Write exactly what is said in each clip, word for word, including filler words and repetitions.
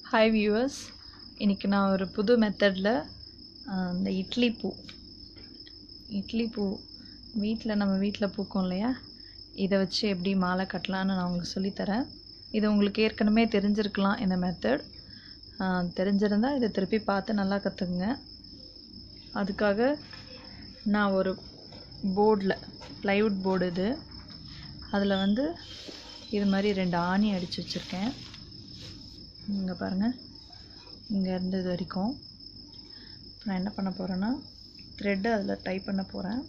Hi viewers, இன்றைக்கி நான் ஒரு புது மெத்தடில் இந்த இட்லி பூ இட்லி பூ வீட்டில் நம்ம வீட்டில் பூக்கும் இல்லையா, இதை வச்சு எப்படி மாலை கட்டலான்னு நான் உங்களுக்கு சொல்லித்தரேன். இது உங்களுக்கு ஏற்கனவே தெரிஞ்சிருக்கலாம். இந்த மெத்தட் தெரிஞ்சிருந்தால் இதை திருப்பி பார்த்து நல்லா கற்றுக்குங்க. அதுக்காக நான் ஒரு போர்டில் ப்ளைவுட் போர்டு இது அதில் வந்து இது மாதிரி ரெண்டு ஆணி அடித்து வச்சுருக்கேன். இங்கே பாருங்கள், இங்கே இருந்து இது வரைக்கும் நான் என்ன பண்ண போகிறேன்னா த்ரெட்டை அதில் டைப் பண்ண போகிறேன்.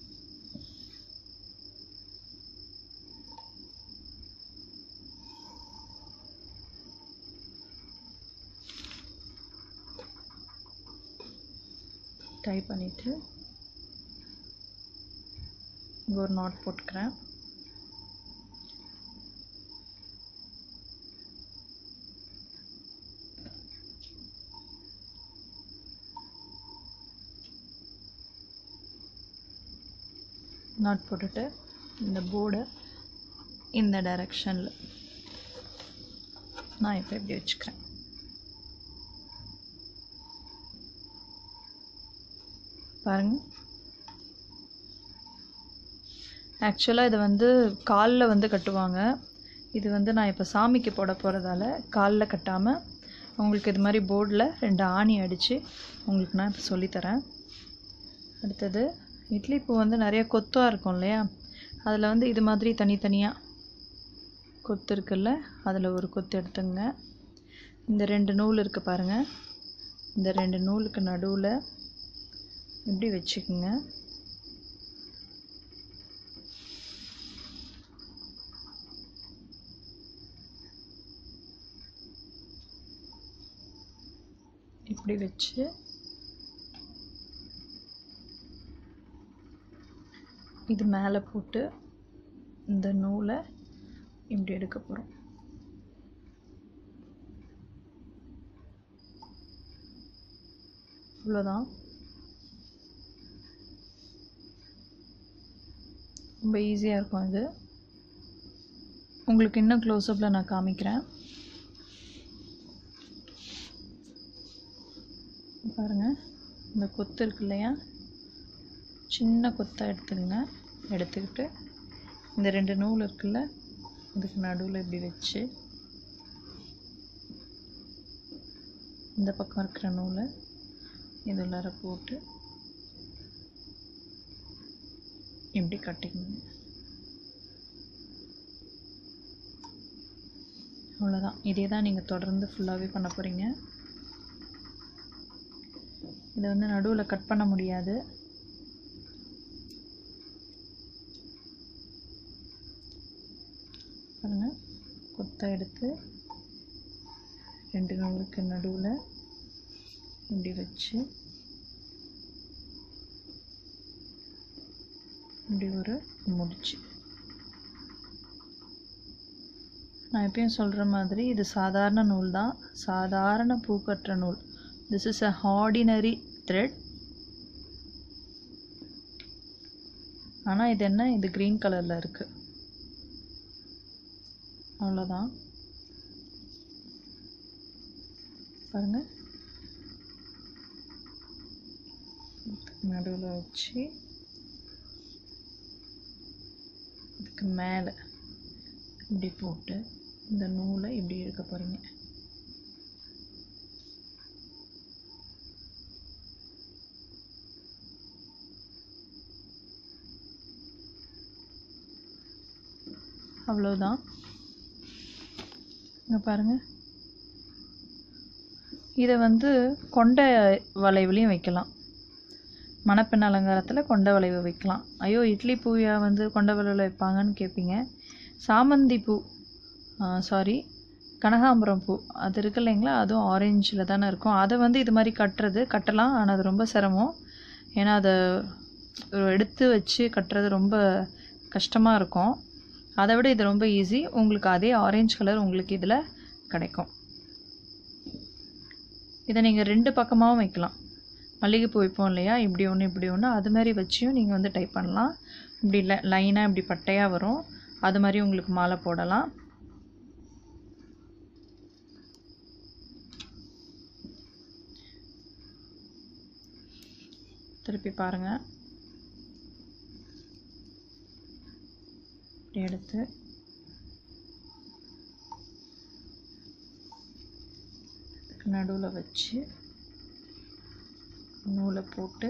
டைப் பண்ணிவிட்டு இங்கே ஒரு நாட் போட்டுக்கிறேன். நாட் போட்டுட்டு இந்த போர்டை இந்த டைரக்ஷனில் நான் இப்போ இப்படி வச்சுக்கிறேன். பாருங்கள், ஆக்சுவலாக இதை வந்து காலில் வந்து கட்டுவாங்க. இது வந்து நான் இப்போ சாமிக்கு போட போகிறதால காலில் கட்டாமல் உங்களுக்கு இது மாதிரி போர்டில் ரெண்டு ஆணி அடித்து உங்களுக்கு நான் இப்போ சொல்லித்தரேன். அடுத்தது இட்லி பூ வந்து நிறைய கொத்தாக இருக்கும் இல்லையா, அதில் வந்து இது மாதிரி தனித்தனியாக கொத்து இருக்குல்ல, அதில் ஒரு கொத்து எடுத்துங்க. இந்த ரெண்டு நூல் இருக்குது பாருங்கள், இந்த ரெண்டு நூலுக்கு நடுவில் இப்படி வச்சுக்குங்க. இப்படி வச்சு இது மேலே போட்டு இந்த நூலை இப்படி எடுக்க போகிறோம். இவ்வளோதான். ரொம்ப ஈஸியாக இருக்கும் இது. உங்களுக்கு இன்னும் க்ளோஸ்அப்பில் நான் காமிக்கிறேன். பாருங்கள், இந்த கொத்து இருக்கு இல்லையா, சின்ன கொத்தாக எடுத்துக்கங்க. எடுத்துக்கிட்டு இந்த ரெண்டு நூல் இருக்குல்ல, இதுக்கு நடுவில் இப்படி வச்சு இந்த பக்கம் இருக்கிற நூலை இது உள்ளார போட்டு இப்படி கட்டிக்கணும். அவ்வளோதான். இதே தான் நீங்கள் தொடர்ந்து ஃபுல்லாகவே பண்ண போகிறீங்க. இதை வந்து நடுவில் கட் பண்ண முடியாது. பாருங்கள், கொத்தை எடுத்து ரெண்டு நூலுக்கு நடுவில் இப்படி வச்சு இப்படி ஒரு முடிச்சு. நான் எப்பயும் சொல்கிற மாதிரி இது சாதாரண நூல் தான், சாதாரண பூக்கட்டுற நூல். This is a ordinary thread. ஆனால் இது என்ன, இது க்ரீன் கலரில் இருக்குது. அவ்வளோதான். பாருங்கள், நடுவில் வச்சு இதுக்கு மேலே இப்படி போட்டு இந்த நூலை இப்படி இழுக்க போகிறீங்க. அவ்வளோதான். இங்கே பாருங்கள், இதை வந்து கொண்ட வளைவுலையும் வைக்கலாம். மணப்பெண் அலங்காரத்தில் கொண்ட வளைவு வைக்கலாம். ஐயோ, இட்லி பூயா வந்து கொண்ட வளைவில் வைப்பாங்கன்னு கேட்பீங்க. சாமந்தி பூ, சாரி கனகாம்பரம் பூ அது இருக்கு இல்லைங்களா, அதுவும் ஆரஞ்சில் தானே இருக்கும். அதை வந்து இது மாதிரி கட்டுறது கட்டலாம். ஆனால் அது ரொம்ப சிரமம். ஏன்னா அதை எடுத்து வச்சு கட்டுறது ரொம்ப கஷ்டமாக இருக்கும். அதை விட இது ரொம்ப ஈஸி. உங்களுக்கு அதே ஆரஞ்சு கலர் உங்களுக்கு இதில் கிடைக்கும். இதை நீங்கள் ரெண்டு பக்கமாகவும் வைக்கலாம். மல்லிகைப்பூ வைப்போம் இல்லையா, இப்படி ஒன்று இப்படி ஒன்று, அது மாதிரி வச்சியும் நீங்கள் வந்து டைப் பண்ணலாம். இப்படி ல லைனாக இப்படி பட்டையாக வரும், அது மாதிரி உங்களுக்கு மாலை போடலாம். திருப்பி பாருங்கள். இப்படி எடுத்து நடுவில் வச்சு நூலை போட்டு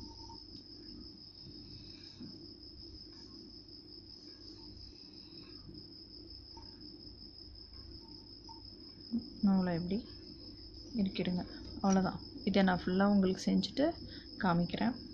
நூலை எப்படி இறுக்கிடுங்க. அவ்வளோதான். இதை நான் ஃபுல்லாக உங்களுக்கு செஞ்சுட்டு காமிக்கிறேன்.